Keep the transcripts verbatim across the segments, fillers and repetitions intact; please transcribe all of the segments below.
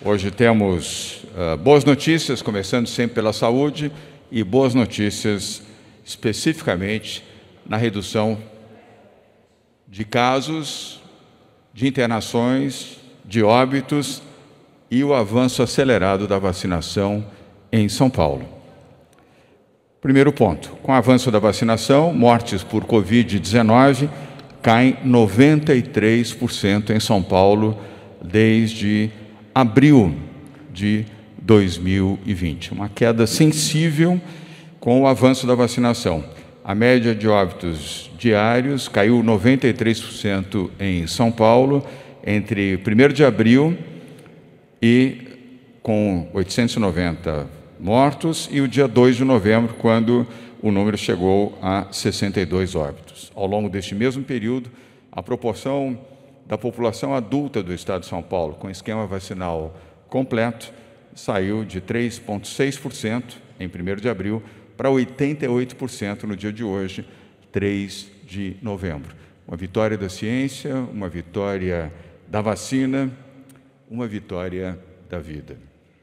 Hoje temos uh, boas notícias, começando sempre pela saúde, e boas notícias especificamente na redução de casos, de internações, de óbitos e o avanço acelerado da vacinação em São Paulo. Primeiro ponto, com o avanço da vacinação, mortes por covid dezenove caem noventa e três por cento em São Paulo desde abril de dois mil e vinte. Uma queda sensível com o avanço da vacinação. A média de óbitos diários caiu noventa e três por cento em São Paulo entre primeiro de abril e com oitocentos e noventa mortos e o dia dois de novembro, quando o número chegou a sessenta e dois óbitos. Ao longo deste mesmo período, a proporção da população adulta do estado de São Paulo com esquema vacinal completo saiu de três vírgula seis por cento em primeiro de abril para oitenta e oito por cento no dia de hoje, três de novembro. Uma vitória da ciência, uma vitória da vacina, uma vitória da vida.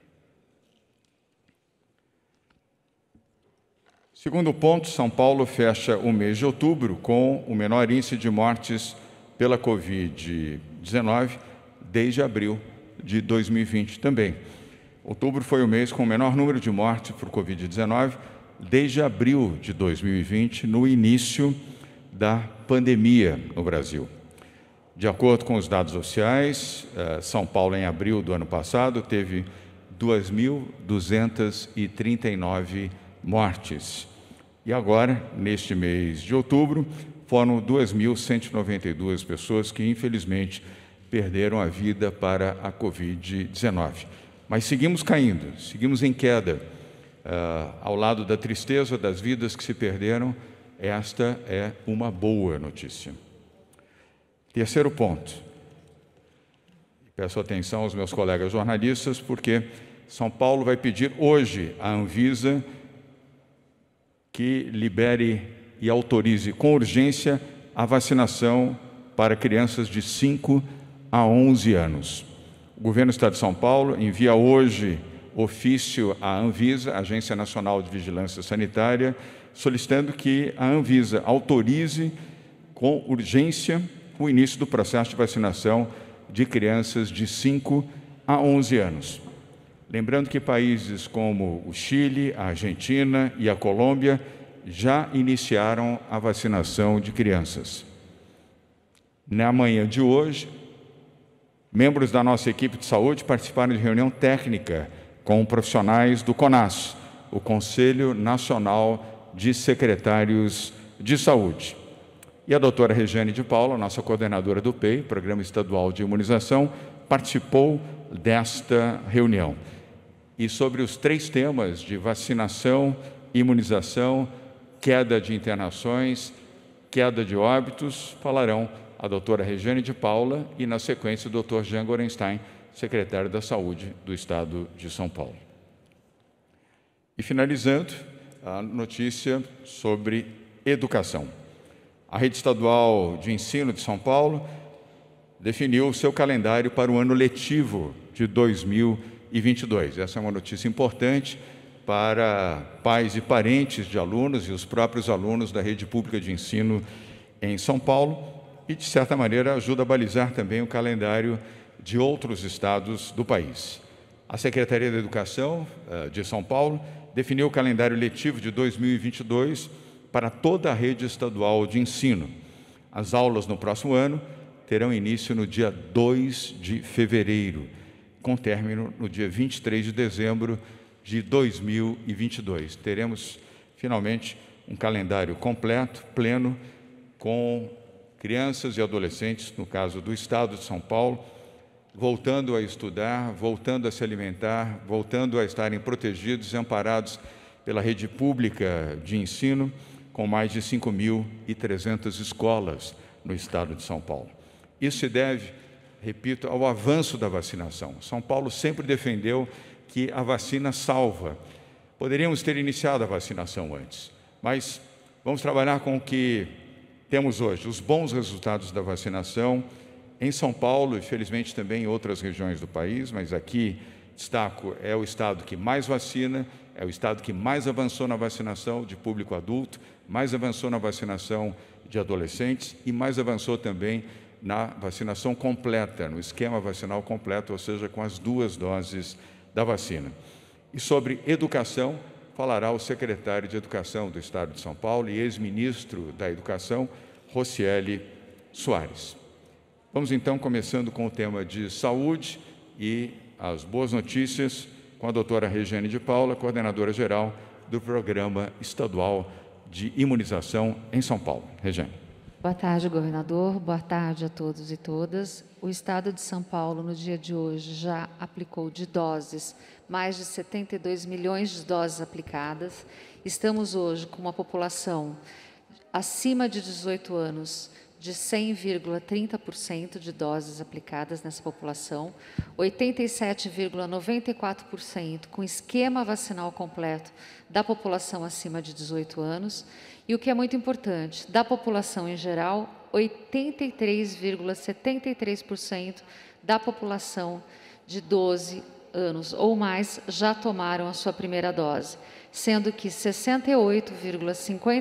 Segundo ponto, São Paulo fecha o mês de outubro com o menor índice de mortes pela covid dezenove desde abril de dois mil e vinte também. Outubro foi o mês com o menor número de mortes por covid dezenove desde abril de dois mil e vinte, no início da pandemia no Brasil. De acordo com os dados oficiais, São Paulo, em abril do ano passado, teve duas mil duzentas e trinta e nove mortes. E agora, neste mês de outubro, foram duas mil cento e noventa e duas pessoas que, infelizmente, perderam a vida para a covid dezenove. Mas seguimos caindo, seguimos em queda. Uh, ao lado da tristeza das vidas que se perderam, esta é uma boa notícia. Terceiro ponto. Peço atenção aos meus colegas jornalistas, porque São Paulo vai pedir hoje à Anvisa que libere e autorize com urgência a vacinação para crianças de cinco a onze anos. O governo do Estado de São Paulo envia hoje ofício à Anvisa, Agência Nacional de Vigilância Sanitária, solicitando que a Anvisa autorize com urgência o início do processo de vacinação de crianças de cinco a onze anos. Lembrando que países como o Chile, a Argentina e a Colômbia já iniciaram a vacinação de crianças. Na manhã de hoje, membros da nossa equipe de saúde participaram de reunião técnica com profissionais do CONAS, o Conselho Nacional de Secretários de Saúde. E a doutora Regiane de Paula, nossa coordenadora do P E I, Programa Estadual de Imunização, participou desta reunião. E sobre os três temas de vacinação, imunização, queda de internações, queda de óbitos, falarão a doutora Regiane de Paula e, na sequência, o doutor Jean Gorenstein, secretário da Saúde do Estado de São Paulo. E, finalizando, a notícia sobre educação. A Rede Estadual de Ensino de São Paulo definiu o seu calendário para o ano letivo de dois mil e vinte e dois. Essa é uma notícia importante para pais e parentes de alunos e os próprios alunos da rede pública de ensino em São Paulo e, de certa maneira, ajuda a balizar também o calendário de outros estados do país. A Secretaria da Educação de São Paulo definiu o calendário letivo de dois mil e vinte e dois para toda a rede estadual de ensino. As aulas no próximo ano terão início no dia dois de fevereiro, com término no dia vinte e três de dezembro de dois mil e vinte e dois. Teremos, finalmente, um calendário completo, pleno, com crianças e adolescentes, no caso do Estado de São Paulo, voltando a estudar, voltando a se alimentar, voltando a estarem protegidos e amparados pela rede pública de ensino, com mais de cinco mil e trezentas escolas no Estado de São Paulo. Isso se deve, repito, ao avanço da vacinação. São Paulo sempre defendeu que a vacina salva. Poderíamos ter iniciado a vacinação antes, mas vamos trabalhar com o que temos hoje, os bons resultados da vacinação em São Paulo e, felizmente, também em outras regiões do país, mas aqui, destaco, é o estado que mais vacina, é o estado que mais avançou na vacinação de público adulto, mais avançou na vacinação de adolescentes e mais avançou também na vacinação completa, no esquema vacinal completo, ou seja, com as duas doses da vacina. E sobre educação, falará o secretário de Educação do Estado de São Paulo e ex-ministro da Educação, Rocieli Soares. Vamos então começando com o tema de saúde e as boas notícias com a doutora Regiane de Paula, coordenadora geral do Programa Estadual de Imunização em São Paulo. Regiane. Boa tarde, governador. Boa tarde a todos e todas. O Estado de São Paulo, no dia de hoje, já aplicou de doses mais de setenta e dois milhões de doses aplicadas. Estamos hoje com uma população acima de dezoito anos de cem vírgula trinta por cento de doses aplicadas nessa população, oitenta e sete vírgula noventa e quatro por cento com esquema vacinal completo da população acima de dezoito anos, e o que é muito importante, da população em geral, oitenta e três vírgula setenta e três por cento da população de doze anos ou mais já tomaram a sua primeira dose, sendo que sessenta e oito vírgula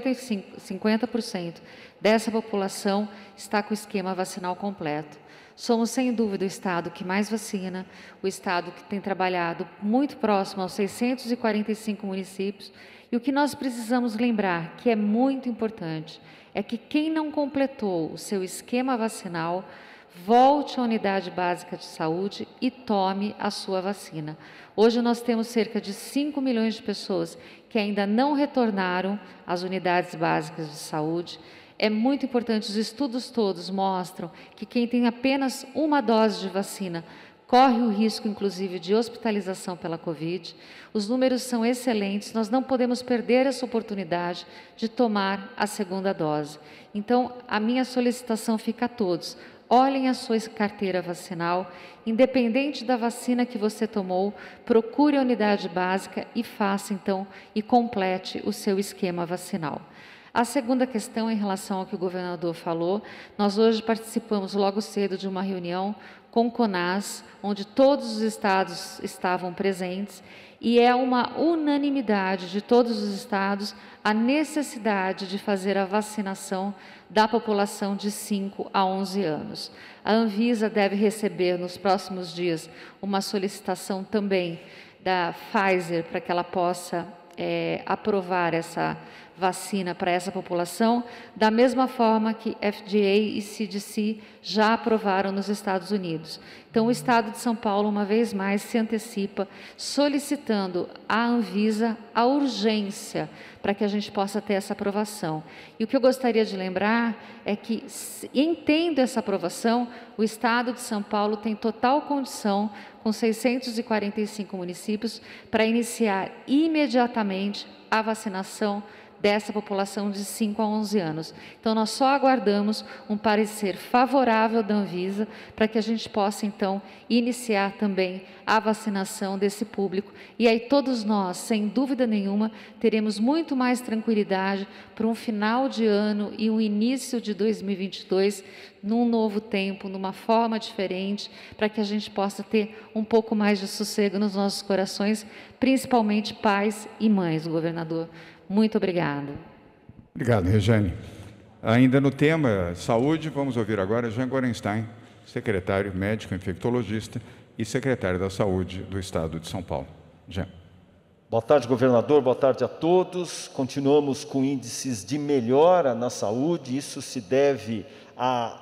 cinquenta por cento dessa população está com o esquema vacinal completo. Somos, sem dúvida, o estado que mais vacina, o estado que tem trabalhado muito próximo aos seiscentos e quarenta e cinco municípios. E o que nós precisamos lembrar, que é muito importante, é que quem não completou o seu esquema vacinal, volte à unidade básica de saúde e tome a sua vacina. Hoje nós temos cerca de cinco milhões de pessoas que ainda não retornaram às unidades básicas de saúde. É muito importante, os estudos todos mostram que quem tem apenas uma dose de vacina corre o risco, inclusive, de hospitalização pela Covid. Os números são excelentes, nós não podemos perder essa oportunidade de tomar a segunda dose. Então, a minha solicitação fica a todos. Olhem a sua carteira vacinal, independente da vacina que você tomou, procure a unidade básica e faça, então, e complete o seu esquema vacinal. A segunda questão, em relação ao que o governador falou, nós hoje participamos logo cedo de uma reunião com o CONAS, onde todos os estados estavam presentes, e é uma unanimidade de todos os estados a necessidade de fazer a vacinação da população de cinco a onze anos. A Anvisa deve receber nos próximos dias uma solicitação também da Pfizer para que ela possa é, aprovar essa vacina para essa população, da mesma forma que F D A e C D C já aprovaram nos Estados Unidos. Então, o Estado de São Paulo, uma vez mais, se antecipa, solicitando à Anvisa a urgência para que a gente possa ter essa aprovação. E o que eu gostaria de lembrar é que, entendo essa aprovação, o Estado de São Paulo tem total condição, com seiscentos e quarenta e cinco municípios, para iniciar imediatamente a vacinação dessa população de cinco a onze anos. Então, nós só aguardamos um parecer favorável da Anvisa para que a gente possa, então, iniciar também a vacinação desse público. E aí todos nós, sem dúvida nenhuma, teremos muito mais tranquilidade para um final de ano e um início de dois mil e vinte e dois, num novo tempo, numa forma diferente, para que a gente possa ter um pouco mais de sossego nos nossos corações, principalmente pais e mães, governador. Muito obrigada. Obrigado, Regiane. Ainda no tema saúde, vamos ouvir agora Jean Gorenstein, secretário médico infectologista e secretário da Saúde do Estado de São Paulo. Jean. Boa tarde, governador. Boa tarde a todos. Continuamos com índices de melhora na saúde. Isso se deve à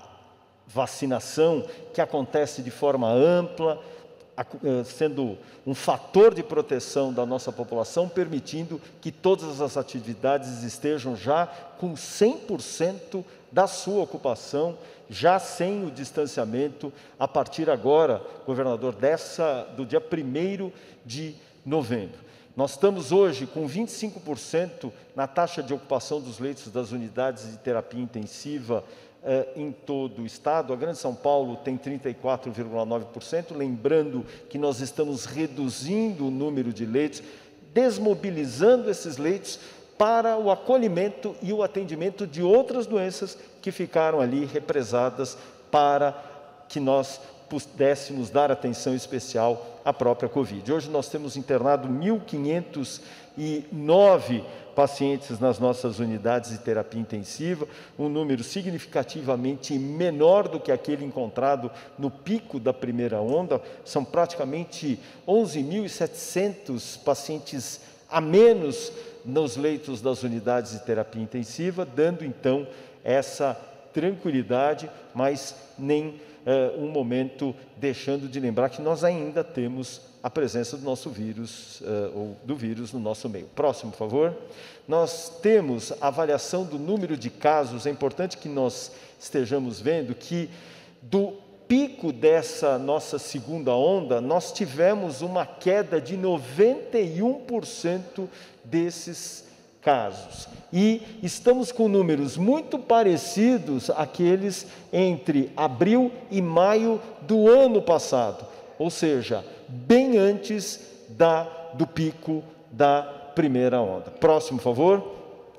vacinação que acontece de forma ampla, sendo um fator de proteção da nossa população, permitindo que todas as atividades estejam já com cem por cento da sua ocupação, já sem o distanciamento, a partir agora, governador, dessa, do dia primeiro de novembro. Nós estamos hoje com vinte e cinco por cento na taxa de ocupação dos leitos das unidades de terapia intensiva em todo o estado. A Grande São Paulo tem trinta e quatro vírgula nove por cento, lembrando que nós estamos reduzindo o número de leitos, desmobilizando esses leitos para o acolhimento e o atendimento de outras doenças que ficaram ali represadas para que nós pudéssemos dar atenção especial à própria Covid. Hoje nós temos internado mil quinhentos e nove pacientes nas nossas unidades de terapia intensiva, um número significativamente menor do que aquele encontrado no pico da primeira onda. São praticamente onze mil e setecentos pacientes a menos nos leitos das unidades de terapia intensiva, dando então essa tranquilidade, mas nem uh, um momento deixando de lembrar que nós ainda temos a presença do nosso vírus, uh, ou do vírus no nosso meio. Próximo, por favor. Nós temos a avaliação do número de casos. É importante que nós estejamos vendo que do pico dessa nossa segunda onda, nós tivemos uma queda de noventa e um por cento desses casos. E estamos com números muito parecidos àqueles entre abril e maio do ano passado, ou seja, bem antes da, do pico da primeira onda. Próximo, por favor.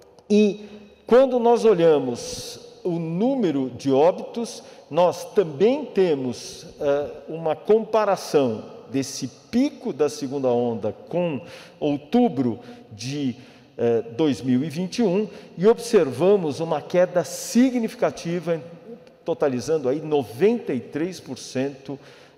E quando nós olhamos o número de óbitos, nós também temos uh, uma comparação desse pico da segunda onda com outubro de uh, dois mil e vinte e um e observamos uma queda significativa, totalizando aí noventa e três por cento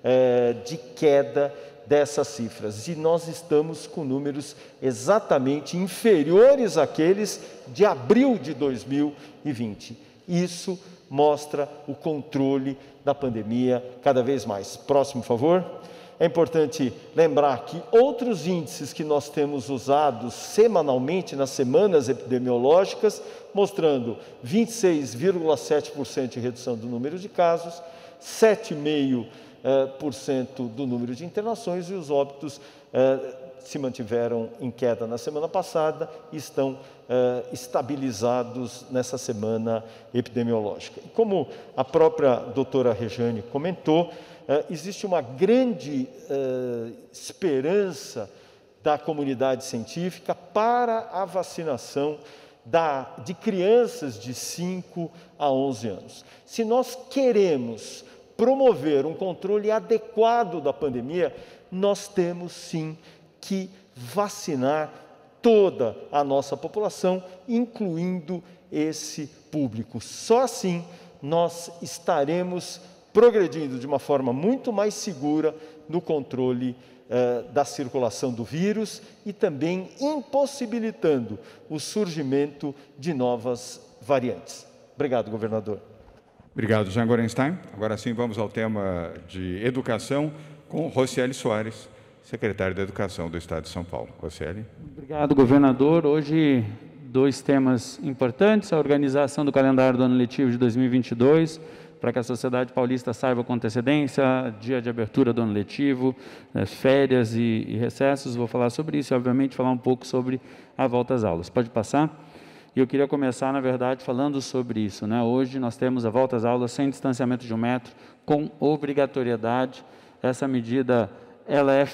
uh, de queda dessas cifras. E nós estamos com números exatamente inferiores àqueles de abril de dois mil e vinte. Isso mostra o controle da pandemia cada vez mais. Próximo, por favor. É importante lembrar que outros índices que nós temos usado semanalmente nas semanas epidemiológicas, mostrando vinte e seis vírgula sete por cento de redução do número de casos, sete vírgula cinco por cento do número de internações, e os óbitos eh, se mantiveram em queda na semana passada e estão eh, estabilizados nessa semana epidemiológica. E como a própria doutora Rejane comentou, eh, existe uma grande eh, esperança da comunidade científica para a vacinação da, de crianças de cinco a onze anos. Se nós queremos promover um controle adequado da pandemia, nós temos sim que vacinar toda a nossa população, incluindo esse público. Só assim nós estaremos progredindo de uma forma muito mais segura no controle eh, da circulação do vírus e também impossibilitando o surgimento de novas variantes. Obrigado, governador. Obrigado, Jean Gorenstein. Agora sim, vamos ao tema de educação com Rocieli Soares, secretário da Educação do Estado de São Paulo. Rocieli. Obrigado, governador. Hoje, dois temas importantes: a organização do calendário do ano letivo de dois mil e vinte e dois, para que a sociedade paulista saiba com antecedência, dia de abertura do ano letivo, férias e, e recessos. Vou falar sobre isso e, obviamente, falar um pouco sobre a volta às aulas. Pode passar? E eu queria começar, na verdade, falando sobre isso, né? Hoje nós temos a volta às aulas sem distanciamento de um metro, com obrigatoriedade. Essa medida, ela é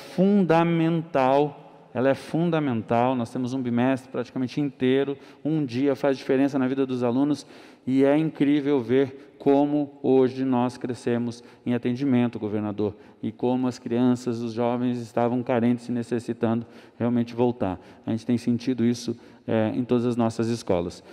fundamental, ela é fundamental. Nós temos um bimestre praticamente inteiro, um dia faz diferença na vida dos alunos, e é incrível ver como hoje nós crescemos em atendimento, governador, e como as crianças, os jovens estavam carentes e necessitando realmente voltar. A gente tem sentido isso é, em todas as nossas escolas.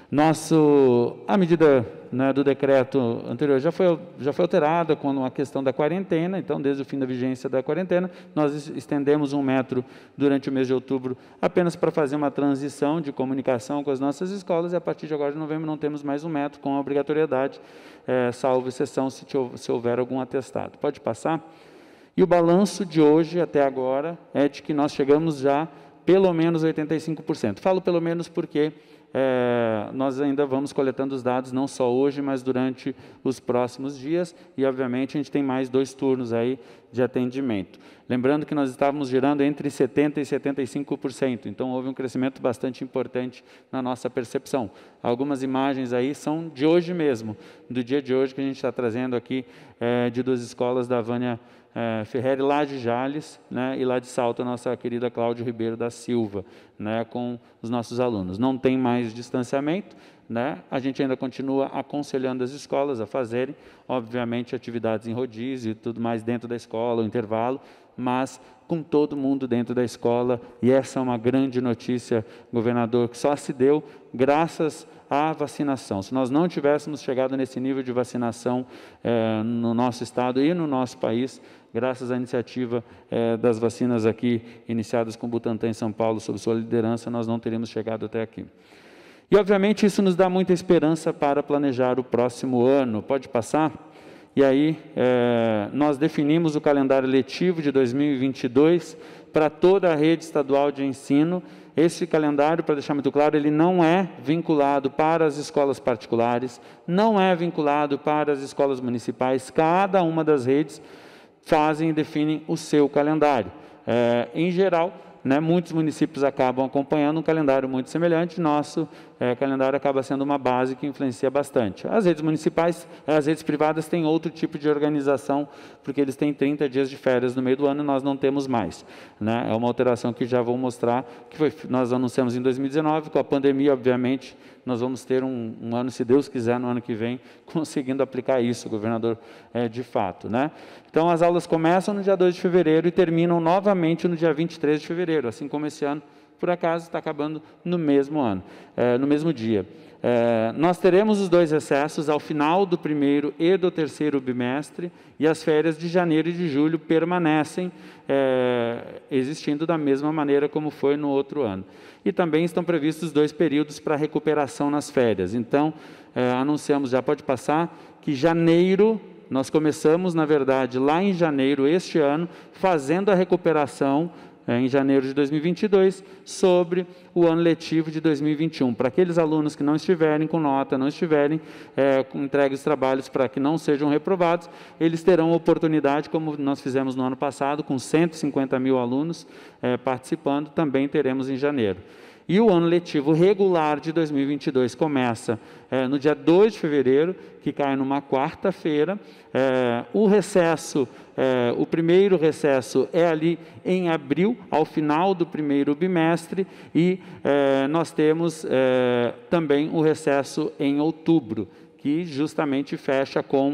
Nosso, a medida, né, do decreto anterior já foi, já foi alterada com a questão da quarentena. Então, desde o fim da vigência da quarentena, nós estendemos um metro durante o mês de outubro, apenas para fazer uma transição de comunicação com as nossas escolas, e a partir de agora de novembro não temos mais um metro com a obrigatoriedade, é, salvo exceção se, se houver algum atestado. Pode passar? E o balanço de hoje, até agora, é de que nós chegamos já pelo menos oitenta e cinco por cento. Falo pelo menos porque É, nós ainda vamos coletando os dados, não só hoje, mas durante os próximos dias, e obviamente a gente tem mais dois turnos aí de atendimento. Lembrando que nós estávamos girando entre setenta por cento e setenta e cinco por cento, então houve um crescimento bastante importante na nossa percepção. Algumas imagens aí são de hoje mesmo, do dia de hoje, que a gente está trazendo aqui é, de duas escolas da Vânia É, Ferreri, lá de Jales, né, e lá de Salto, a nossa querida Cláudia Ribeiro da Silva, né, com os nossos alunos. Não tem mais distanciamento, né? A gente ainda continua aconselhando as escolas a fazerem, obviamente, atividades em rodízio e tudo mais dentro da escola, o intervalo, mas com todo mundo dentro da escola, e essa é uma grande notícia, governador, que só se deu graças à vacinação. Se nós não tivéssemos chegado nesse nível de vacinação eh, no nosso estado e no nosso país, graças à iniciativa eh, das vacinas aqui, iniciadas com o Butantan em São Paulo, sob sua liderança, nós não teríamos chegado até aqui. E, obviamente, isso nos dá muita esperança para planejar o próximo ano. Pode passar? E aí, é, nós definimos o calendário letivo de dois mil e vinte e dois para toda a rede estadual de ensino. Esse calendário, para deixar muito claro, ele não é vinculado para as escolas particulares, não é vinculado para as escolas municipais. Cada uma das redes fazem e definem o seu calendário. É, em geral, né, muitos municípios acabam acompanhando um calendário muito semelhante, nosso é, calendário acaba sendo uma base que influencia bastante. As redes municipais, as redes privadas têm outro tipo de organização, porque eles têm trinta dias de férias no meio do ano e nós não temos mais, né? É uma alteração que já vou mostrar, que foi, nós anunciamos em dois mil e dezenove, com a pandemia, obviamente, nós vamos ter um, um ano, se Deus quiser, no ano que vem, conseguindo aplicar isso, governador, é, de fato, né? Então, as aulas começam no dia dois de fevereiro e terminam novamente no dia vinte e três de fevereiro, assim como esse ano, por acaso, está acabando no mesmo ano, é, no mesmo dia. É, nós teremos os dois recessos ao final do primeiro e do terceiro bimestre, e as férias de janeiro e de julho permanecem é, existindo da mesma maneira como foi no outro ano. E também estão previstos dois períodos para recuperação nas férias. Então, é, anunciamos, já pode passar, que janeiro, nós começamos, na verdade, lá em janeiro este ano, fazendo a recuperação em janeiro de dois mil e vinte e dois, sobre o ano letivo de dois mil e vinte e um. Para aqueles alunos que não estiverem com nota, não estiverem é, com entregues de trabalhos para que não sejam reprovados, eles terão oportunidade, como nós fizemos no ano passado, com cento e cinquenta mil alunos é, participando, também teremos em janeiro. E o ano letivo regular de dois mil e vinte e dois começa é, no dia dois de fevereiro, que cai numa quarta-feira. É, o recesso, é, o primeiro recesso é ali em abril, ao final do primeiro bimestre, e é, nós temos é, também o recesso em outubro, que justamente fecha com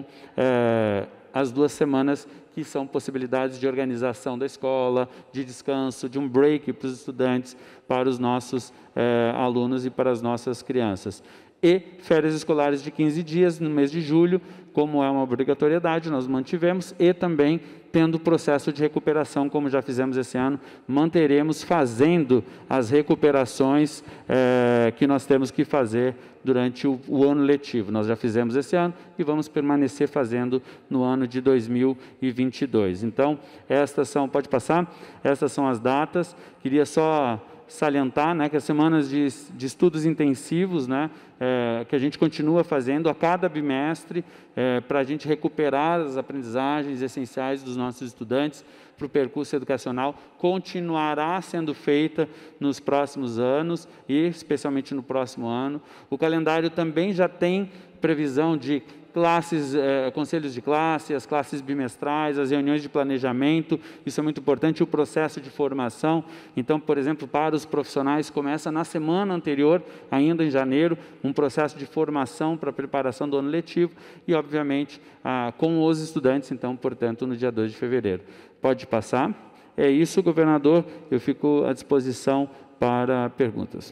é, as duas semanas que são possibilidades de organização da escola, de descanso, de um break para os estudantes, para os nossos eh, alunos e para as nossas crianças. E férias escolares de quinze dias no mês de julho, como é uma obrigatoriedade, nós mantivemos, e também tendo o processo de recuperação, como já fizemos esse ano, manteremos fazendo as recuperações eh, que nós temos que fazer durante o, o ano letivo. Nós já fizemos esse ano e vamos permanecer fazendo no ano de dois mil e vinte e dois. Então, estas são, pode passar? Estas são as datas. Queria só salientar, né, que as semanas de, de estudos intensivos, né, é, que a gente continua fazendo a cada bimestre, é, para a gente recuperar as aprendizagens essenciais dos nossos estudantes para o percurso educacional, continuará sendo feita nos próximos anos e especialmente no próximo ano. O calendário também já tem previsão de classes, eh, conselhos de classe, as classes bimestrais, as reuniões de planejamento, isso é muito importante, o processo de formação. Então, por exemplo, para os profissionais, começa na semana anterior, ainda em janeiro, um processo de formação para a preparação do ano letivo e, obviamente, ah, com os estudantes, então, portanto, no dia dois de fevereiro. Pode passar? É isso, governador, eu fico à disposição para perguntas.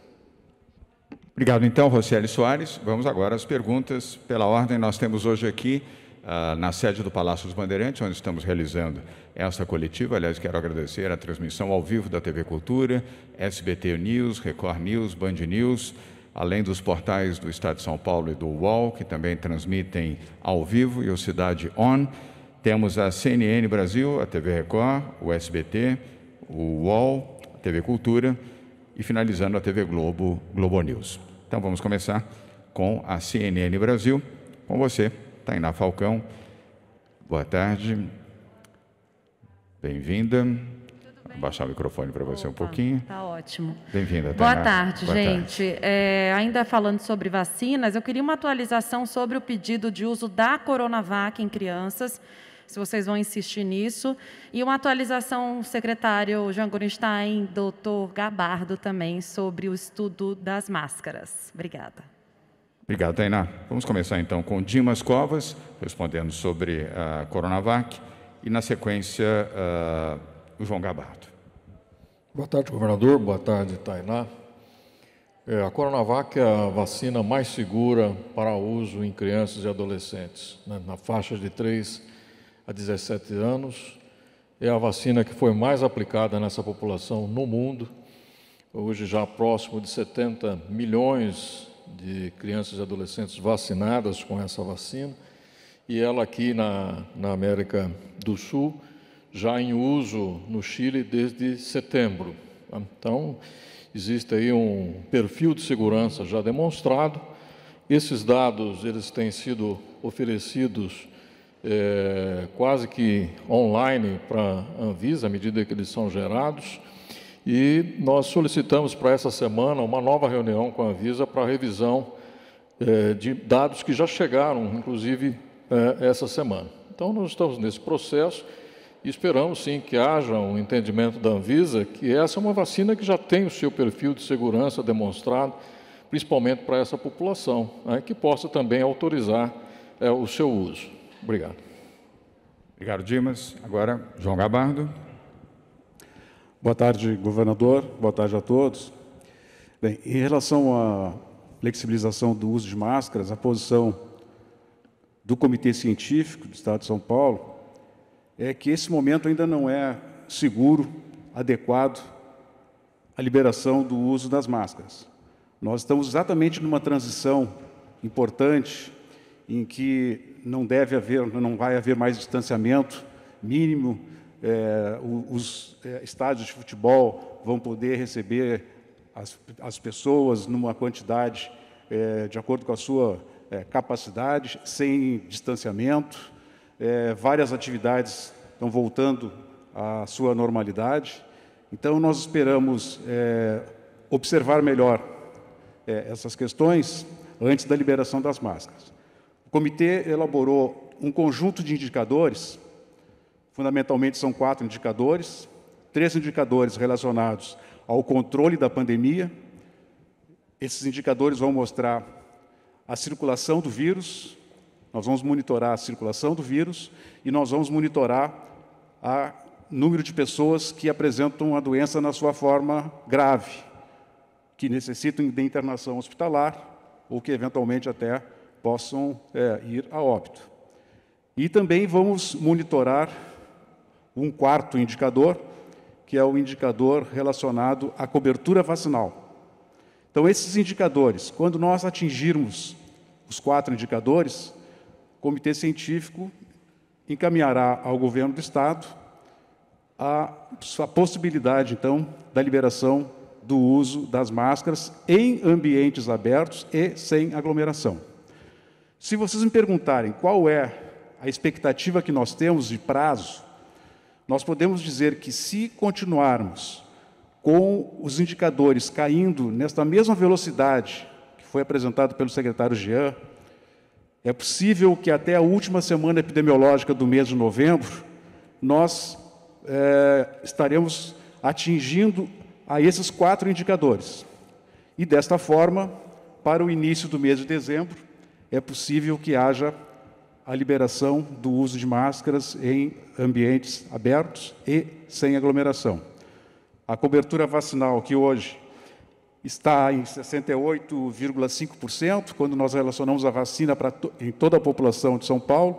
Obrigado, então, Rocieli Soares. Vamos agora às perguntas. Pela ordem, nós temos hoje aqui, uh, na sede do Palácio dos Bandeirantes, onde estamos realizando essa coletiva. Aliás, quero agradecer a transmissão ao vivo da T V Cultura, S B T News, Record News, Band News, além dos portais do Estado de São Paulo e do U O L, que também transmitem ao vivo, e o Cidade On. Temos a C N N Brasil, a T V Record, o S B T, o U O L, a T V Cultura, e finalizando a T V Globo, Globo News. Então vamos começar com a C N N Brasil, com você, Tainá Falcão. Boa tarde, bem-vinda. Vou baixar o microfone para você. Opa, um pouquinho. Tá ótimo. Bem-vinda, Boa Tainá. tarde, Boa gente. tarde. É, ainda falando sobre vacinas, eu queria uma atualização sobre o pedido de uso da Coronavac em crianças, se vocês vão insistir nisso, e uma atualização, secretário Jean Gorenstein, doutor Gabardo também, sobre o estudo das máscaras. Obrigada. Obrigado, Tainá. Vamos começar então com Dimas Covas, respondendo sobre a Coronavac, e na sequência uh, o João Gabardo. Boa tarde, governador. Boa tarde, Tainá. É, a Coronavac é a vacina mais segura para uso em crianças e adolescentes, né, na faixa de três a dezessete anos. É a vacina que foi mais aplicada nessa população no mundo. Hoje já próximo de setenta milhões de crianças e adolescentes vacinadas com essa vacina, e ela aqui na, na América do Sul já em uso no Chile desde setembro. Então, existe aí um perfil de segurança já demonstrado. Esses dados eles têm sido oferecidos é, quase que online para a Anvisa, à medida que eles são gerados. E nós solicitamos para essa semana uma nova reunião com a Anvisa para a revisão eh, de dados que já chegaram, inclusive, eh, essa semana. Então, nós estamos nesse processo e esperamos, sim, que haja um entendimento da Anvisa que essa é uma vacina que já tem o seu perfil de segurança demonstrado, principalmente para essa população, né, que possa também autorizar eh, o seu uso. Obrigado. Obrigado, Dimas. Agora, João Gabardo. Boa tarde, governador. Boa tarde a todos. Bem, em relação à flexibilização do uso de máscaras, a posição do Comitê Científico do Estado de São Paulo é que esse momento ainda não é seguro, adequado à liberação do uso das máscaras. Nós estamos exatamente numa transição importante em que não deve haver, não vai haver mais distanciamento mínimo. É, os é, estádios de futebol vão poder receber as, as pessoas numa quantidade é, de acordo com a sua é, capacidade, sem distanciamento. É, várias atividades estão voltando à sua normalidade. Então, nós esperamos é, observar melhor é, essas questões antes da liberação das máscaras. O comitê elaborou um conjunto de indicadores. Fundamentalmente, são quatro indicadores, três indicadores relacionados ao controle da pandemia. Esses indicadores vão mostrar a circulação do vírus, nós vamos monitorar a circulação do vírus e nós vamos monitorar o número de pessoas que apresentam a doença na sua forma grave, que necessitam de internação hospitalar ou que, eventualmente, até possam é, ir a óbito. E também vamos monitorar um quarto indicador, que é o indicador relacionado à cobertura vacinal. Então, esses indicadores, quando nós atingirmos os quatro indicadores, o Comitê Científico encaminhará ao Governo do Estado a, a possibilidade, então, da liberação do uso das máscaras em ambientes abertos e sem aglomeração. Se vocês me perguntarem qual é a expectativa que nós temos de prazo, nós podemos dizer que, se continuarmos com os indicadores caindo nesta mesma velocidade que foi apresentado pelo secretário Jean, é possível que até a última semana epidemiológica do mês de novembro nós é, estaremos atingindo a esses quatro indicadores. E, desta forma, para o início do mês de dezembro, é possível que haja a liberação do uso de máscaras em ambientes abertos e sem aglomeração. A cobertura vacinal, que hoje está em sessenta e oito vírgula cinco por cento, quando nós relacionamos a vacina para to em toda a população de São Paulo,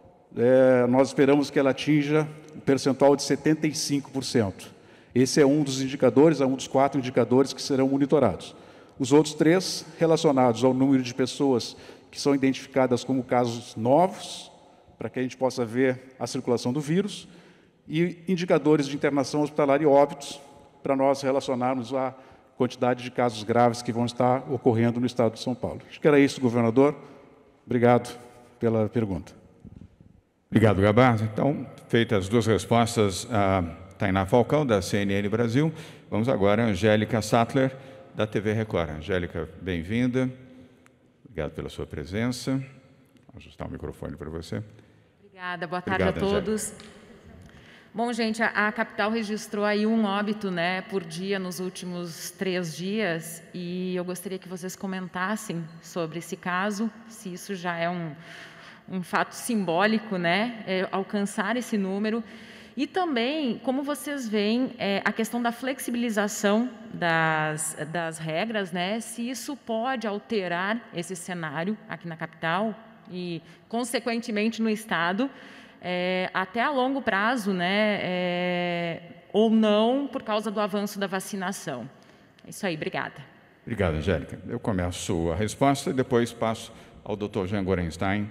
é, nós esperamos que ela atinja um percentual de setenta e cinco por cento. Esse é um dos indicadores, é um dos quatro indicadores que serão monitorados. Os outros três, relacionados ao número de pessoas que são identificadas como casos novos, para que a gente possa ver a circulação do vírus, e indicadores de internação hospitalar e óbitos, para nós relacionarmos a quantidade de casos graves que vão estar ocorrendo no Estado de São Paulo. Acho que era isso, governador. Obrigado pela pergunta. Obrigado, Gabardo. Então, feitas as duas respostas a Tainá Falcão, da C N N Brasil, vamos agora a Angélica Sattler, da T V Record. Angélica, bem-vinda. Obrigado pela sua presença. Vou ajustar o microfone para você. Obrigada. Boa tarde Obrigado, a todos. Angélica. Bom, gente, a, a capital registrou aí um óbito, né, por dia nos últimos três dias, e eu gostaria que vocês comentassem sobre esse caso, se isso já é um, um fato simbólico, né, é, alcançar esse número, e também como vocês veem é, a questão da flexibilização das, das regras, né, se isso pode alterar esse cenário aqui na capital e, consequentemente, no estado, É, até a longo prazo, né, é, ou não, por causa do avanço da vacinação. É isso aí, obrigada. Obrigado, Angélica. Eu começo a resposta e depois passo ao doutor Jean Gorenstein,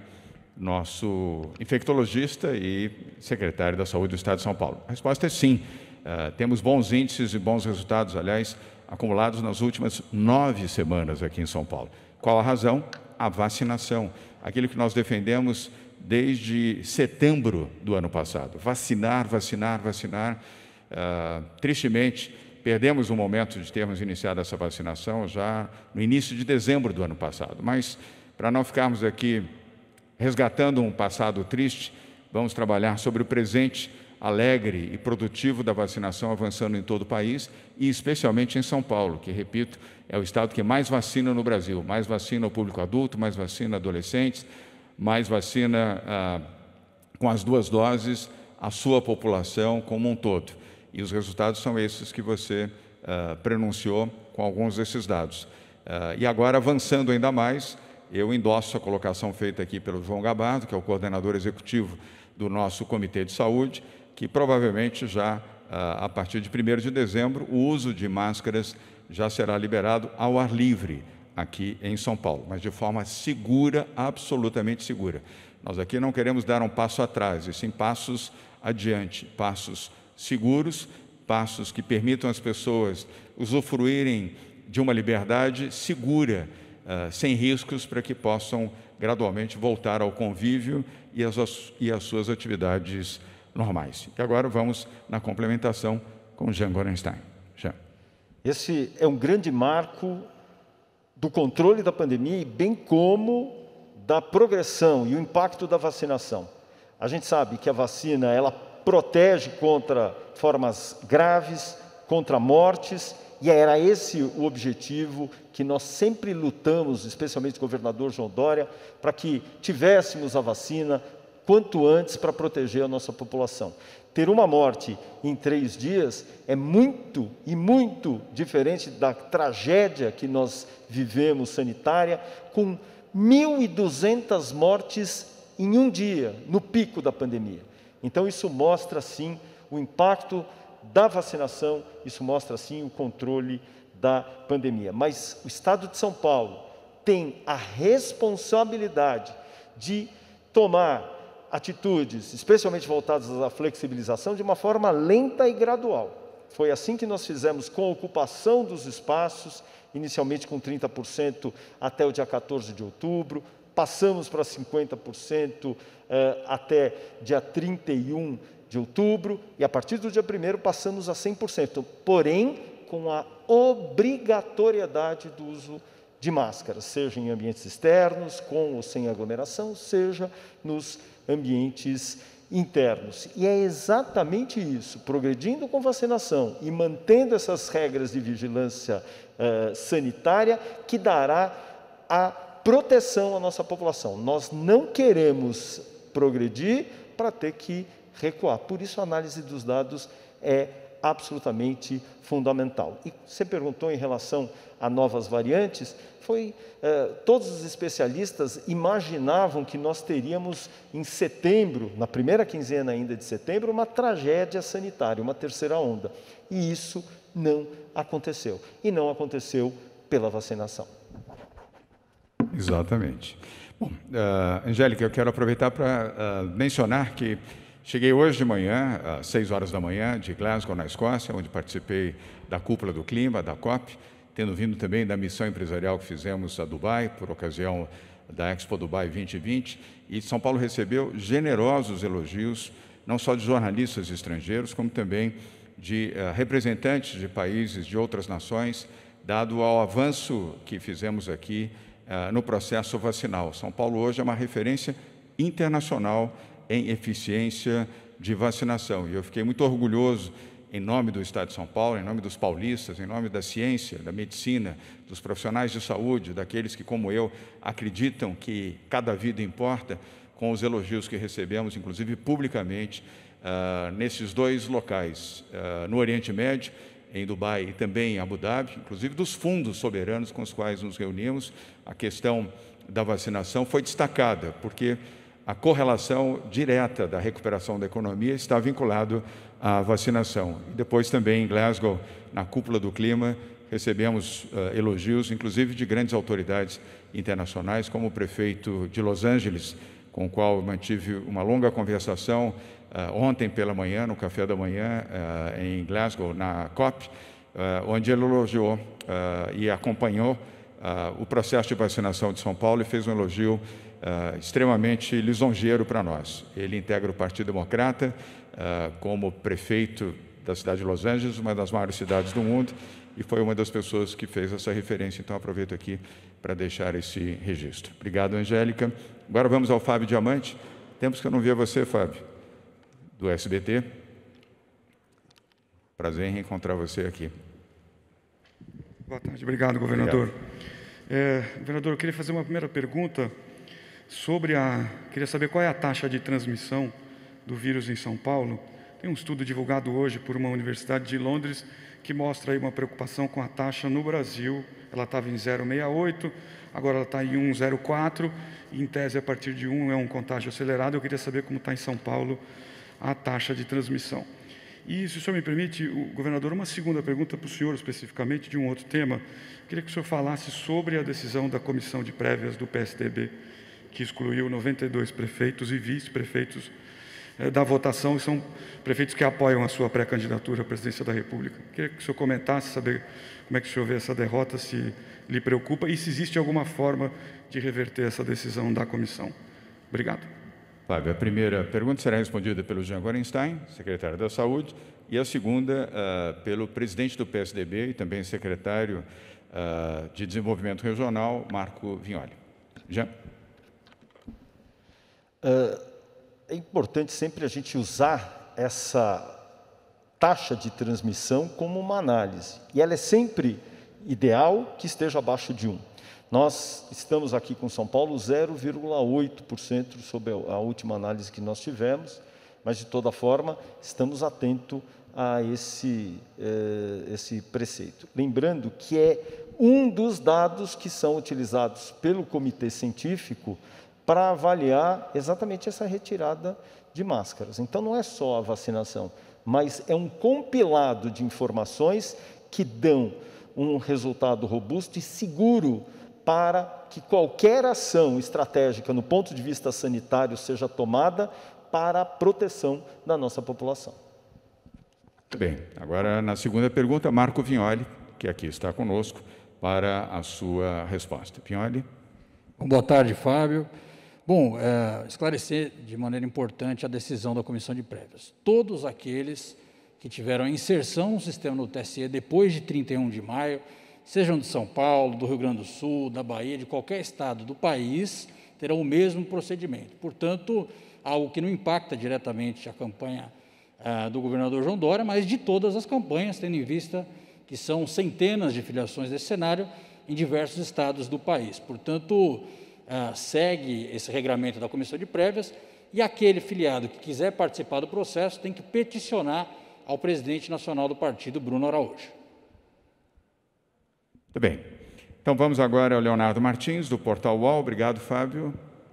nosso infectologista e secretário da Saúde do Estado de São Paulo. A resposta é sim. Uh, temos bons índices e bons resultados, aliás, acumulados nas últimas nove semanas aqui em São Paulo. Qual a razão? A vacinação. Aquilo que nós defendemos desde setembro do ano passado. Vacinar, vacinar, vacinar. Uh, tristemente, perdemos o momento de termos iniciado essa vacinação já no início de dezembro do ano passado. Mas, para não ficarmos aqui resgatando um passado triste, vamos trabalhar sobre o presente alegre e produtivo da vacinação avançando em todo o país e especialmente em São Paulo, que, repito, é o estado que mais vacina no Brasil. Mais vacina o público adulto, mais vacina adolescentes, mais vacina ah, com as duas doses a sua população como um todo. E os resultados são esses que você ah, pronunciou com alguns desses dados. Ah, e agora, avançando ainda mais, eu endosso a colocação feita aqui pelo João Gabardo, que é o coordenador executivo do nosso Comitê de Saúde, que provavelmente já, ah, a partir de primeiro de dezembro, o uso de máscaras já será liberado ao ar livre, aqui em São Paulo, mas de forma segura, absolutamente segura. Nós aqui não queremos dar um passo atrás, e sim passos adiante, passos seguros, passos que permitam às pessoas usufruírem de uma liberdade segura, uh, sem riscos, para que possam gradualmente voltar ao convívio e às, e às suas atividades normais. E agora vamos na complementação com Jean Gorenstein. Jean. Esse é um grande marco do controle da pandemia, bem como da progressão e o impacto da vacinação. A gente sabe que a vacina, ela protege contra formas graves, contra mortes, e era esse o objetivo que nós sempre lutamos, especialmente o governador João Dória, para que tivéssemos a vacina quanto antes para proteger a nossa população. Ter uma morte em três dias é muito e muito diferente da tragédia que nós vivemos sanitária, com mil e duzentas mortes em um dia, no pico da pandemia. Então, isso mostra, sim, o impacto da vacinação, isso mostra, sim, o controle da pandemia. Mas o Estado de São Paulo tem a responsabilidade de tomar atitudes, especialmente voltadas à flexibilização, de uma forma lenta e gradual. Foi assim que nós fizemos com a ocupação dos espaços, inicialmente com trinta por cento até o dia quatorze de outubro, passamos para cinquenta por cento eh, até dia trinta e um de outubro, e a partir do dia primeiro passamos a cem por cento, porém com a obrigatoriedade do uso de máscaras, seja em ambientes externos, com ou sem aglomeração, seja nos ambientes internos. E é exatamente isso, progredindo com vacinação e mantendo essas regras de vigilância uh, sanitária, que dará a proteção à nossa população. Nós não queremos progredir para ter que recuar. Por isso, a análise dos dados é absolutamente fundamental. E você perguntou em relação a novas variantes, foi, eh, todos os especialistas imaginavam que nós teríamos em setembro, na primeira quinzena ainda de setembro, uma tragédia sanitária, uma terceira onda. E isso não aconteceu. E não aconteceu pela vacinação. Exatamente. Bom, uh, Angélica, eu quero aproveitar para uh, mencionar que cheguei hoje de manhã, às seis horas da manhã, de Glasgow, na Escócia, onde participei da Cúpula do Clima, da COP, tendo vindo também da missão empresarial que fizemos a Dubai, por ocasião da Expo Dubai vinte vinte, e São Paulo recebeu generosos elogios, não só de jornalistas estrangeiros, como também de uh, representantes de países de outras nações, dado ao avanço que fizemos aqui uh, no processo vacinal. São Paulo hoje é uma referência internacional em eficiência de vacinação. E eu fiquei muito orgulhoso, em nome do Estado de São Paulo, em nome dos paulistas, em nome da ciência, da medicina, dos profissionais de saúde, daqueles que, como eu, acreditam que cada vida importa, com os elogios que recebemos, inclusive publicamente, uh, nesses dois locais, uh, no Oriente Médio, em Dubai e também em Abu Dhabi, inclusive dos fundos soberanos com os quais nos reunimos. A questão da vacinação foi destacada, porque a correlação direta da recuperação da economia está vinculado à vacinação. E depois também em Glasgow, na cúpula do clima, recebemos uh, elogios, inclusive de grandes autoridades internacionais, como o prefeito de Los Angeles, com o qual mantive uma longa conversação uh, ontem pela manhã, no café da manhã, uh, em Glasgow, na COP, uh, onde ele elogiou uh, e acompanhou uh, o processo de vacinação de São Paulo e fez um elogio uh, extremamente lisonjeiro para nós. Ele integra o Partido Democrata uh, como prefeito da cidade de Los Angeles, uma das maiores cidades do mundo, e foi uma das pessoas que fez essa referência. Então, aproveito aqui para deixar esse registro. Obrigado, Angélica. Agora vamos ao Fábio Diamante. Tempos que eu não via você, Fábio, do S B T. Prazer em reencontrar você aqui. Boa tarde. Obrigado, governador. Obrigado. É, governador, eu queria fazer uma primeira pergunta sobre a... Queria saber qual é a taxa de transmissão do vírus em São Paulo. Tem um estudo divulgado hoje por uma universidade de Londres que mostra aí uma preocupação com a taxa no Brasil. Ela estava em zero vírgula sessenta e oito, agora ela está em um vírgula zero quatro, e em tese, a partir de um é um contágio acelerado. Eu queria saber como está em São Paulo a taxa de transmissão. E, se o senhor me permite, o governador, uma segunda pergunta para o senhor, especificamente, de um outro tema. Eu queria que o senhor falasse sobre a decisão da comissão de prévias do P S D B, que excluiu noventa e dois prefeitos e vice-prefeitos da votação, e são prefeitos que apoiam a sua pré-candidatura à presidência da República. Queria que o senhor comentasse, saber como é que o senhor vê essa derrota, se lhe preocupa, e se existe alguma forma de reverter essa decisão da comissão. Obrigado. Fábio, a primeira pergunta será respondida pelo Jean Gorenstein, secretário da Saúde, e a segunda uh, pelo presidente do P S D B e também secretário uh, de Desenvolvimento Regional, Marco Vignoli. Jean. Uh... É importante sempre a gente usar essa taxa de transmissão como uma análise. E ela é sempre ideal que esteja abaixo de um. Nós estamos aqui com São Paulo zero vírgula oito por cento sobre a última análise que nós tivemos, mas, de toda forma, estamos atentos a esse, eh, esse preceito. Lembrando que é um dos dados que são utilizados pelo comitê científico para avaliar exatamente essa retirada de máscaras. Então, não é só a vacinação, mas é um compilado de informações que dão um resultado robusto e seguro para que qualquer ação estratégica, no ponto de vista sanitário, seja tomada para a proteção da nossa população. Muito bem. Agora, na segunda pergunta, Marco Vignoli, que aqui está conosco, para a sua resposta. Vignoli. Boa tarde, Fábio. Bom, é, esclarecer de maneira importante a decisão da Comissão de Prévias. Todos aqueles que tiveram a inserção no sistema do T S E depois de trinta e um de maio, sejam de São Paulo, do Rio Grande do Sul, da Bahia, de qualquer estado do país, terão o mesmo procedimento. Portanto, algo que não impacta diretamente a campanha ah, do governador João Dória, mas de todas as campanhas, tendo em vista que são centenas de filiações desse cenário em diversos estados do país. Portanto, Uh, segue esse regramento da Comissão de Prévias, e aquele filiado que quiser participar do processo tem que peticionar ao presidente nacional do partido, Bruno Araújo. Muito bem. Então, vamos agora ao Leonardo Martins, do Portal U O L. Obrigado, Fábio.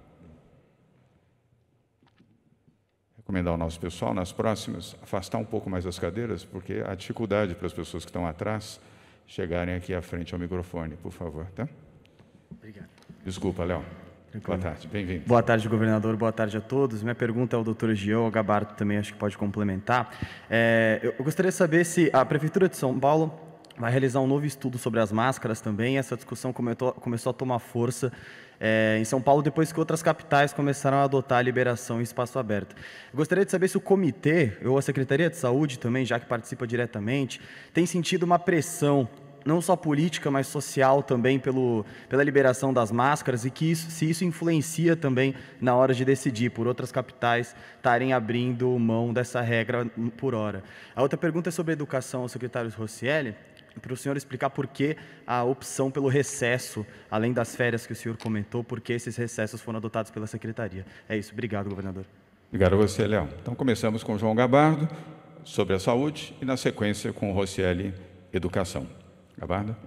Recomendar ao nosso pessoal, nas próximas, afastar um pouco mais as cadeiras, porque há dificuldade para as pessoas que estão atrás chegarem aqui à frente ao microfone, por favor, tá? Obrigado. Desculpa, Léo. Boa tarde, bem-vindo. Boa tarde, governador. Boa tarde a todos. Minha pergunta é ao doutor Gião, o Gabardo também acho que pode complementar. É, eu gostaria de saber se a Prefeitura de São Paulo vai realizar um novo estudo sobre as máscaras também. Essa discussão começou, começou a tomar força é, em São Paulo depois que outras capitais começaram a adotar a liberação em espaço aberto. Eu gostaria de saber se o comitê, ou a Secretaria de Saúde também, já que participa diretamente, tem sentido uma pressão não só política, mas social também pelo, pela liberação das máscaras e que isso, se isso influencia também na hora de decidir por outras capitais estarem abrindo mão dessa regra por hora. A outra pergunta é sobre educação ao secretário Roscielli, para o senhor explicar por que a opção pelo recesso, além das férias que o senhor comentou, por que esses recessos foram adotados pela secretaria. É isso. Obrigado, governador. Obrigado a você, Léo. Então, começamos com o João Gabardo, sobre a saúde, e, na sequência, com o Roscielli, educação. Gabardo.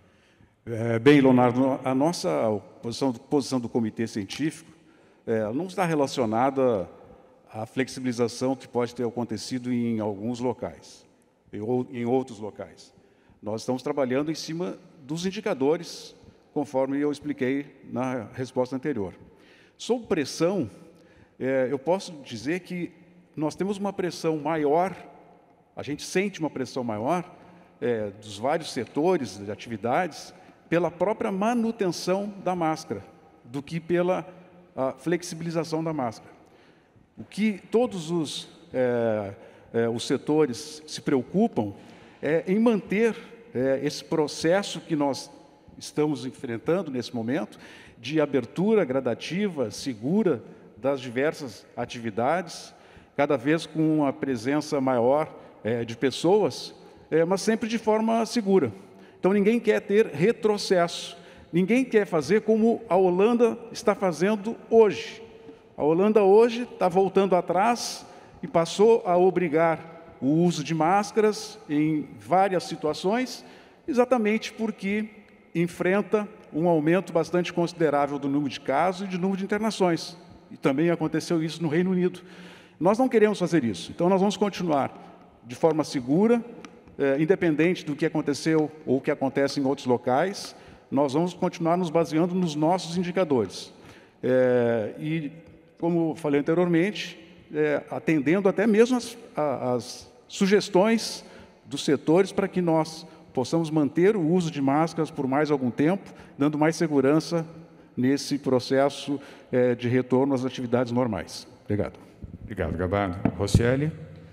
É, bem, Leonardo, a nossa posição, posição do Comitê Científico é, não está relacionada à flexibilização que pode ter acontecido em alguns locais, ou em outros locais. Nós estamos trabalhando em cima dos indicadores, conforme eu expliquei na resposta anterior. Sob pressão, é, eu posso dizer que nós temos uma pressão maior, a gente sente uma pressão maior é, dos vários setores de atividades pela própria manutenção da máscara, do que pela a flexibilização da máscara. O que todos os, é, é, os setores se preocupam é em manter é, esse processo que nós estamos enfrentando nesse momento, de abertura gradativa, segura, das diversas atividades, cada vez com uma presença maior é, de pessoas, é, mas sempre de forma segura. Então, ninguém quer ter retrocesso, ninguém quer fazer como a Holanda está fazendo hoje. A Holanda hoje está voltando atrás e passou a obrigar o uso de máscaras em várias situações, exatamente porque enfrenta um aumento bastante considerável do número de casos e de número de internações. E também aconteceu isso no Reino Unido. Nós não queremos fazer isso, então nós vamos continuar de forma segura, eh, independente do que aconteceu ou o que acontece em outros locais, nós vamos continuar nos baseando nos nossos indicadores. É, e, como falei anteriormente, é, atendendo até mesmo as, as sugestões dos setores para que nós possamos manter o uso de máscaras por mais algum tempo, dando mais segurança nesse processo é, de retorno às atividades normais. Obrigado. Obrigado, Gabardo. Roscielli.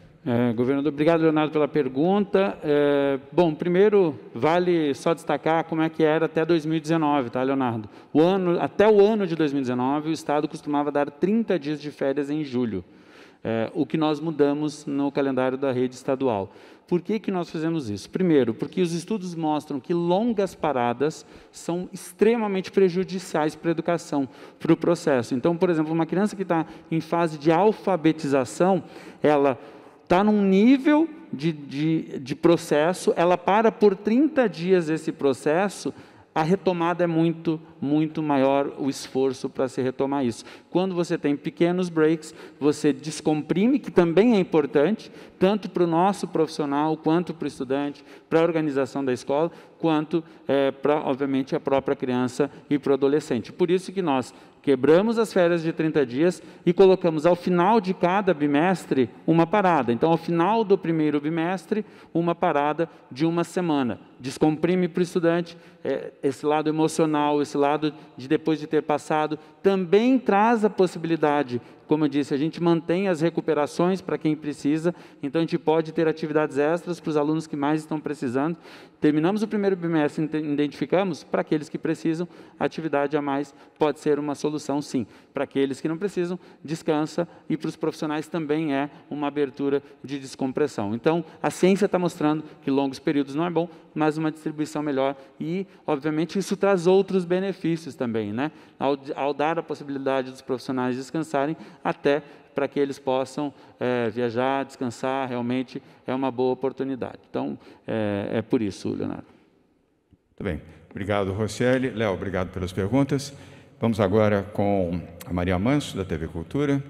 É, governador, obrigado, Leonardo, pela pergunta. É, bom, primeiro, vale só destacar como é que era até dois mil e dezenove, tá, Leonardo? O ano, até o ano de dois mil e dezenove, o Estado costumava dar trinta dias de férias em julho, é, o que nós mudamos no calendário da rede estadual. Por que que nós fizemos isso? Primeiro, porque os estudos mostram que longas paradas são extremamente prejudiciais para a educação, para o processo. Então, por exemplo, uma criança que está em fase de alfabetização, ela está num nível de, de, de processo, ela para por trinta dias esse processo, a retomada é muito, muito maior o esforço para se retomar isso. Quando você tem pequenos breaks, você descomprime, que também é importante, tanto para o nosso profissional, quanto para o estudante, para a organização da escola, quanto é, para, obviamente, a própria criança e para o adolescente. Por isso que nós quebramos as férias de trinta dias e colocamos ao final de cada bimestre uma parada. Então, ao final do primeiro bimestre, uma parada de uma semana. Descomprime para o estudante é, esse lado emocional, esse lado de depois de ter passado, também traz a possibilidade, como eu disse, a gente mantém as recuperações para quem precisa, então a gente pode ter atividades extras para os alunos que mais estão precisando. Terminamos o primeiro bimestre, identificamos, para aqueles que precisam, atividade a mais pode ser uma solução, sim. Para aqueles que não precisam, descansa, e para os profissionais também é uma abertura de descompressão. Então, a ciência está mostrando que longos períodos não é bom, mas uma distribuição melhor, e, obviamente, isso traz outros benefícios também, né? Ao, ao dar a possibilidade dos profissionais descansarem, até para que eles possam é, viajar, descansar, realmente é uma boa oportunidade. Então, é, é por isso, Leonardo. Muito bem. Obrigado, Roscielli. Léo, obrigado pelas perguntas. Vamos agora com a Maria Manso, da T V Cultura.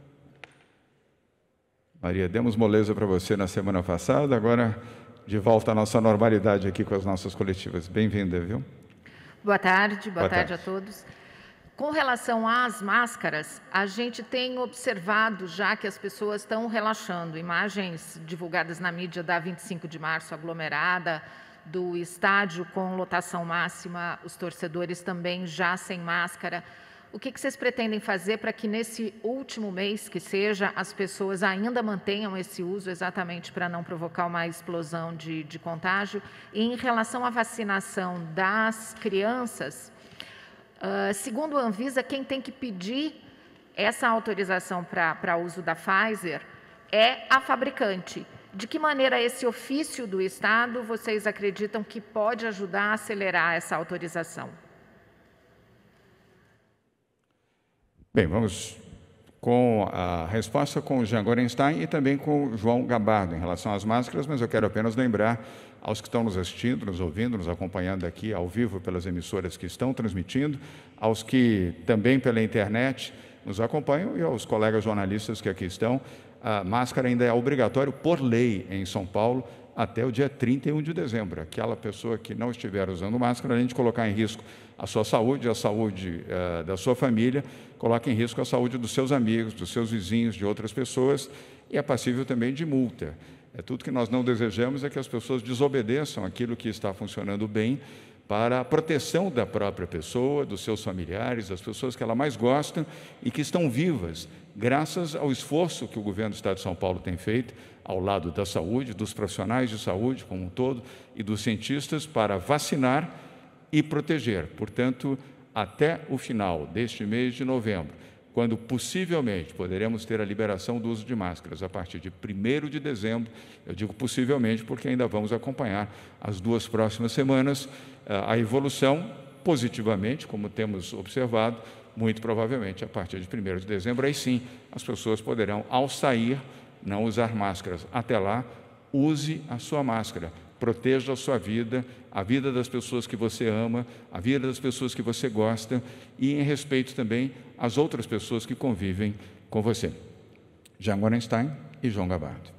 Maria, demos moleza para você na semana passada, agora de volta à nossa normalidade aqui com as nossas coletivas. Bem-vinda, viu? Boa tarde, boa, boa tarde. tarde a todos. Com relação às máscaras, a gente tem observado já que as pessoas estão relaxando. Imagens divulgadas na mídia da vinte e cinco de março, aglomerada, do estádio com lotação máxima, os torcedores também já sem máscara. O que, que vocês pretendem fazer para que nesse último mês, que seja, as pessoas ainda mantenham esse uso exatamente para não provocar uma explosão de, de contágio? E em relação à vacinação das crianças, uh, segundo a Anvisa, quem tem que pedir essa autorização para uso da Pfizer é a fabricante. De que maneira esse ofício do Estado vocês acreditam que pode ajudar a acelerar essa autorização? Bem, vamos com a resposta com o Jean Gorenstein e também com o João Gabardo em relação às máscaras, mas eu quero apenas lembrar aos que estão nos assistindo, nos ouvindo, nos acompanhando aqui ao vivo pelas emissoras que estão transmitindo, aos que também pela internet nos acompanham e aos colegas jornalistas que aqui estão. A máscara ainda é obrigatório por lei em São Paulo até o dia trinta e um de dezembro. Aquela pessoa que não estiver usando máscara, além de colocar em risco a sua saúde, a saúde uh, da sua família, coloca em risco a saúde dos seus amigos, dos seus vizinhos, de outras pessoas, e é passível também de multa. É tudo que nós não desejamos é que as pessoas desobedeçam aquilo que está funcionando bem para a proteção da própria pessoa, dos seus familiares, das pessoas que ela mais gosta e que estão vivas, graças ao esforço que o governo do Estado de São Paulo tem feito ao lado da saúde, dos profissionais de saúde como um todo e dos cientistas para vacinar e proteger. Portanto, até o final deste mês de novembro, quando possivelmente poderemos ter a liberação do uso de máscaras a partir de primeiro de dezembro, eu digo possivelmente porque ainda vamos acompanhar as duas próximas semanas a evolução positivamente, como temos observado, muito provavelmente a partir de primeiro de dezembro, aí sim as pessoas poderão, ao sair, não usar máscaras. Até lá, use a sua máscara, proteja a sua vida, a vida das pessoas que você ama, a vida das pessoas que você gosta e em respeito também às outras pessoas que convivem com você. Jean Gorenstein e João Gabardo.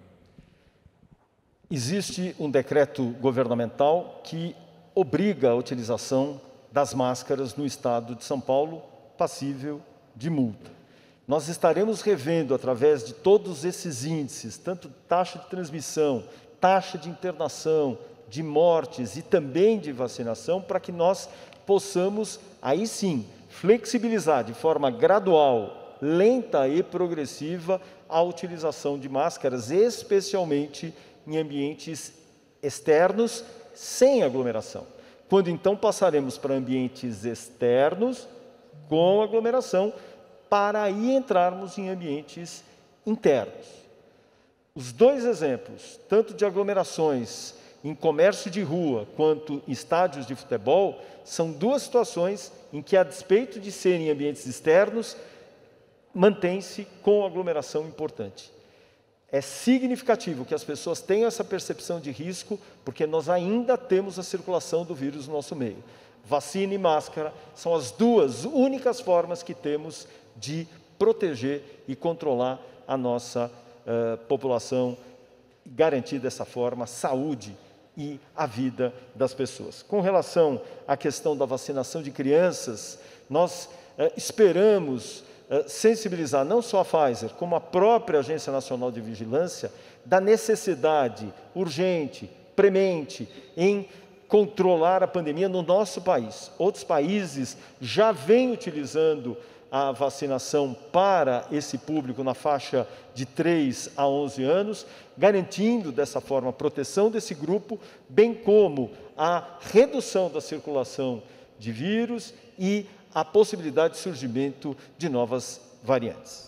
Existe um decreto governamental que obriga a utilização das máscaras no estado de São Paulo, passível de multa. Nós estaremos revendo, através de todos esses índices, tanto taxa de transmissão, taxa de internação, de mortes e também de vacinação, para que nós possamos, aí sim, flexibilizar de forma gradual, lenta e progressiva a utilização de máscaras, especialmente em ambientes externos, sem aglomeração. Quando então passaremos para ambientes externos, com aglomeração, para aí entrarmos em ambientes internos. Os dois exemplos, tanto de aglomerações em comércio de rua quanto em estádios de futebol, são duas situações em que, a despeito de serem ambientes externos, mantém-se com aglomeração importante. É significativo que as pessoas tenham essa percepção de risco, porque nós ainda temos a circulação do vírus no nosso meio. Vacina e máscara são as duas únicas formas que temos de proteger e controlar a nossa uh, população, garantir dessa forma a saúde e a vida das pessoas. Com relação à questão da vacinação de crianças, nós uh, esperamos uh, sensibilizar não só a Pfizer, como a própria Agência Nacional de Vigilância, da necessidade urgente, premente, em controlar a pandemia no nosso país. Outros países já vêm utilizando a vacinação para esse público na faixa de três a onze anos, garantindo dessa forma a proteção desse grupo, bem como a redução da circulação de vírus e a possibilidade de surgimento de novas variantes.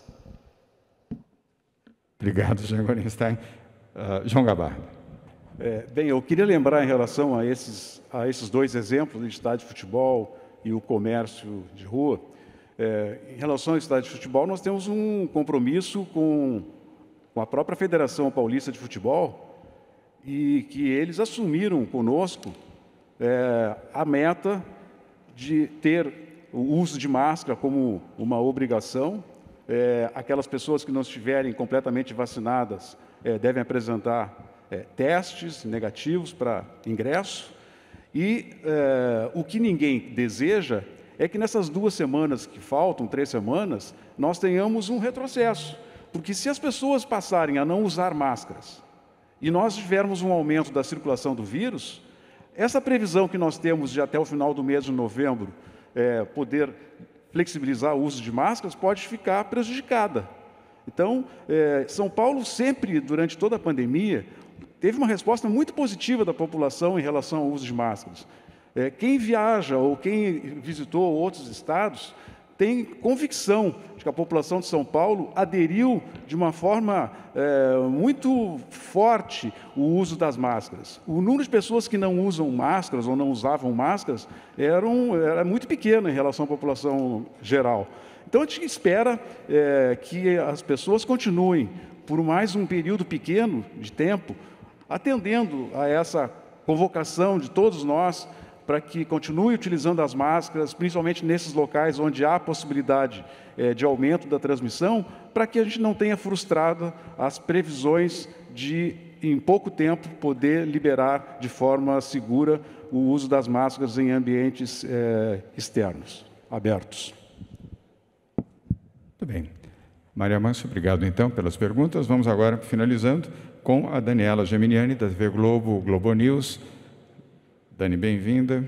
Obrigado, Jean Gorenstein. Uh, João Gabardo. É, bem, eu queria lembrar em relação a esses, a esses dois exemplos, o estádio de futebol e o comércio de rua. É, em relação ao estádio de futebol, nós temos um compromisso com, com a própria Federação Paulista de Futebol e que eles assumiram conosco é, a meta de ter o uso de máscara como uma obrigação. É, aquelas pessoas que não estiverem completamente vacinadas é, devem apresentar É, testes negativos para ingresso, e é, o que ninguém deseja é que nessas duas semanas que faltam, três semanas, nós tenhamos um retrocesso, porque se as pessoas passarem a não usar máscaras e nós tivermos um aumento da circulação do vírus, essa previsão que nós temos de até o final do mês de novembro é, poder flexibilizar o uso de máscaras, pode ficar prejudicada. Então, é, São Paulo sempre, durante toda a pandemia, teve uma resposta muito positiva da população em relação ao uso de máscaras. É, quem viaja ou quem visitou outros estados tem convicção de que a população de São Paulo aderiu de uma forma é, muito forte o uso das máscaras. O número de pessoas que não usam máscaras ou não usavam máscaras era, um, era muito pequeno em relação à população geral. Então, a gente espera é, que as pessoas continuem, por mais um período pequeno de tempo, atendendo a essa convocação de todos nós para que continue utilizando as máscaras, principalmente nesses locais onde há possibilidade é, de aumento da transmissão, para que a gente não tenha frustrado as previsões de, em pouco tempo, poder liberar de forma segura o uso das máscaras em ambientes é, externos, abertos. Muito bem. Maria Manso, obrigado então pelas perguntas. Vamos agora, finalizando, com a Daniela Geminiani, da T V Globo, Globo News. Dani, bem-vinda.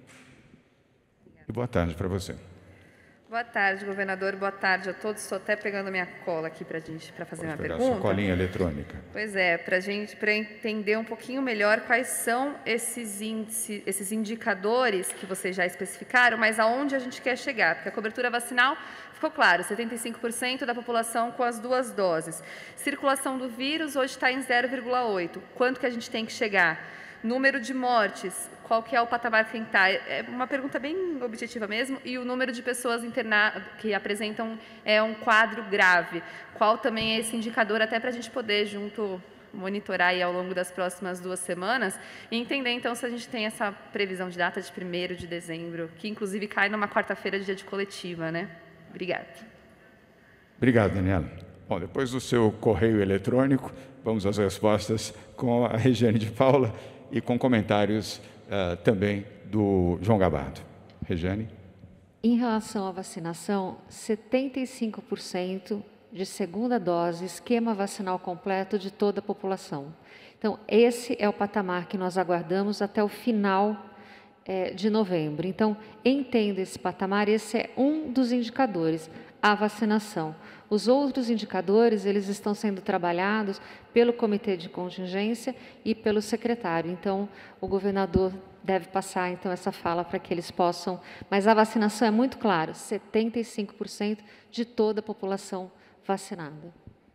E boa tarde para você. Boa tarde, governador. Boa tarde a todos. Estou até pegando minha cola aqui para gente para fazer Pode uma pegar pergunta. Sua colinha eletrônica. Pois é, para gente para entender um pouquinho melhor quais são esses índices, esses indicadores que vocês já especificaram, mas aonde a gente quer chegar, porque a cobertura vacinal ficou claro, setenta e cinco por cento da população com as duas doses. Circulação do vírus hoje está em zero vírgula oito. Quanto que a gente tem que chegar? Número de mortes, qual que é o patamar que tem que estar? É uma pergunta bem objetiva mesmo. E o número de pessoas internadas que apresentam é um quadro grave. Qual também é esse indicador, até para a gente poder, junto, monitorar aí ao longo das próximas duas semanas e entender, então, se a gente tem essa previsão de data de primeiro de dezembro, que, inclusive, cai numa quarta-feira, dia de coletiva, né? Obrigada. Obrigado, Daniela. Bom, depois do seu correio eletrônico, vamos às respostas com a Regiane de Paula e com comentários uh, também do João Gabardo. Regiane. Em relação à vacinação, setenta e cinco por cento de segunda dose, esquema vacinal completo de toda a população. Então, esse é o patamar que nós aguardamos até o final é, de novembro. Então, entenda esse patamar, esse é um dos indicadores, a vacinação. Os outros indicadores, eles estão sendo trabalhados pelo comitê de contingência e pelo secretário. Então, o governador deve passar, então, essa fala para que eles possam... Mas a vacinação é muito clara, setenta e cinco por cento de toda a população vacinada.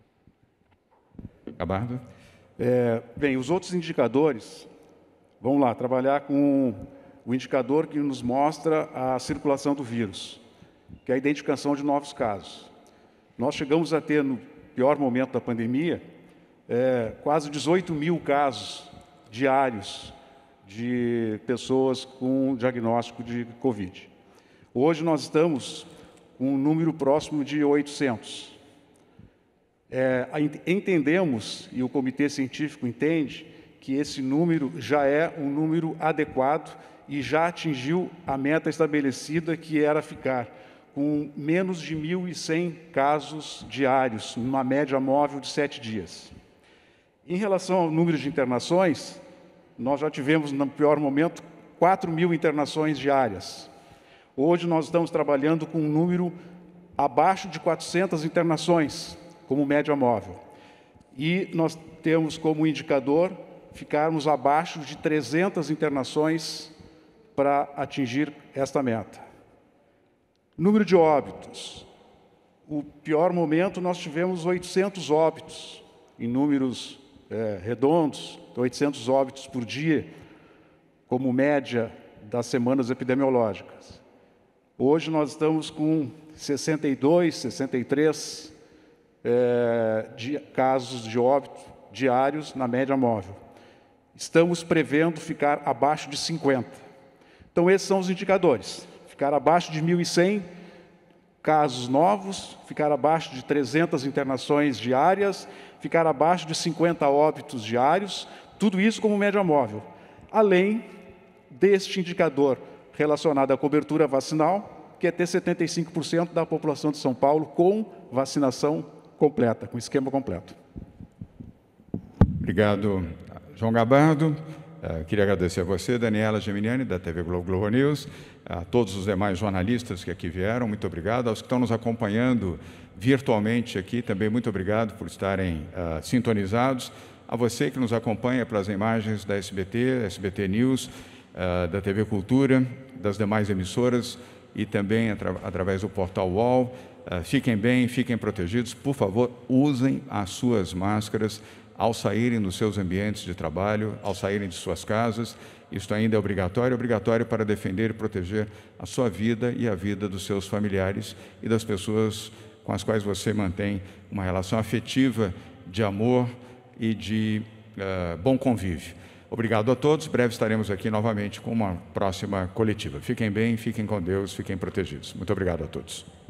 Gabardo. É, bem, os outros indicadores, vamos lá, trabalhar com o indicador que nos mostra a circulação do vírus, que é a identificação de novos casos. Nós chegamos a ter, no pior momento da pandemia, é, quase dezoito mil casos diários de pessoas com diagnóstico de Covid. Hoje nós estamos com um número próximo de oitocentos. É, entendemos, e o Comitê Científico entende, que esse número já é um número adequado e já atingiu a meta estabelecida, que era ficar com menos de mil e cem casos diários, numa média móvel de sete dias. Em relação ao número de internações, nós já tivemos, no pior momento, quatro mil internações diárias. Hoje nós estamos trabalhando com um número abaixo de quatrocentas internações, como média móvel. E nós temos como indicador ficarmos abaixo de trezentas internações para atingir esta meta. Número de óbitos. O pior momento, nós tivemos oitocentos óbitos, em números é, redondos, oitocentos óbitos por dia, como média das semanas epidemiológicas. Hoje nós estamos com sessenta e dois, sessenta e três é, de casos de óbito diários na média móvel. Estamos prevendo ficar abaixo de cinquenta. Então, esses são os indicadores. Ficar abaixo de mil e cem casos novos, ficar abaixo de trezentas internações diárias, ficar abaixo de cinquenta óbitos diários, tudo isso como média móvel. Além deste indicador relacionado à cobertura vacinal, que é ter setenta e cinco por cento da população de São Paulo com vacinação completa, com esquema completo. Obrigado, João Gabardo. Uh, queria agradecer a você, Daniela Geminiani, da T V Globo Globo News, a todos os demais jornalistas que aqui vieram, muito obrigado. Aos que estão nos acompanhando virtualmente aqui, também muito obrigado por estarem uh, sintonizados. A você que nos acompanha pelas imagens da S B T, S B T News, uh, da T V Cultura, das demais emissoras e também atra através do portal U O L. Uh, fiquem bem, fiquem protegidos. Por favor, usem as suas máscaras ao saírem dos seus ambientes de trabalho, ao saírem de suas casas. Isto ainda é obrigatório, obrigatório para defender e proteger a sua vida e a vida dos seus familiares e das pessoas com as quais você mantém uma relação afetiva, de amor e de uh, bom convívio. Obrigado a todos. Breve estaremos aqui novamente com uma próxima coletiva. Fiquem bem, fiquem com Deus, fiquem protegidos. Muito obrigado a todos.